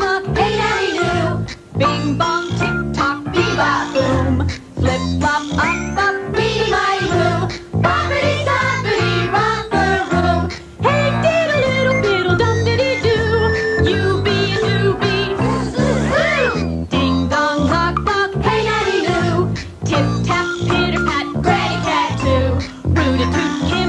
knock, hey daddy do. Bing bong, tick tock, bebop boom. Flip flop, up up, beady mighty boom. Boppity stoppity, romper room. Hey diddle little fiddle dum diddy doo. You be a doobie, woo. Ding dong, knock knock, hey daddy do. Tip tap, pitter pat, granny cat too. Root a toot